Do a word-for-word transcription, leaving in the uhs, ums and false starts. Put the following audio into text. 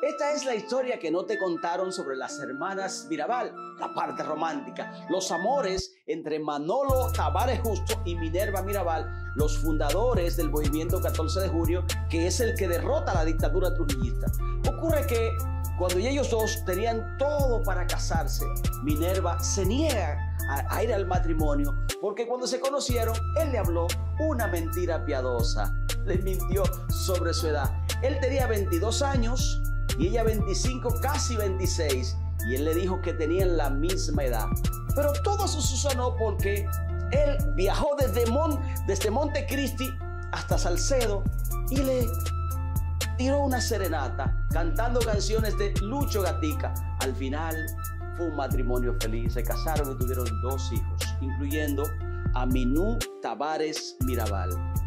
Esta es la historia que no te contaron sobre las hermanas Mirabal, la parte romántica, los amores entre Manolo Tavares Justo y Minerva Mirabal, los fundadores del movimiento catorce de julio, que es el que derrota la dictadura trujillista. Ocurre que cuando ellos dos tenían todo para casarse, Minerva se niega a, a ir al matrimonio porque cuando se conocieron, él le habló una mentira piadosa, le mintió sobre su edad. Él tenía veintidós años y ella veinticinco, casi veintiséis, y él le dijo que tenían la misma edad. Pero todo eso sucedió porque él viajó desde, Mon, desde Montecristi hasta Salcedo y le tiró una serenata cantando canciones de Lucho Gatica. Al final fue un matrimonio feliz, se casaron y tuvieron dos hijos, incluyendo a Minú Tavares Mirabal.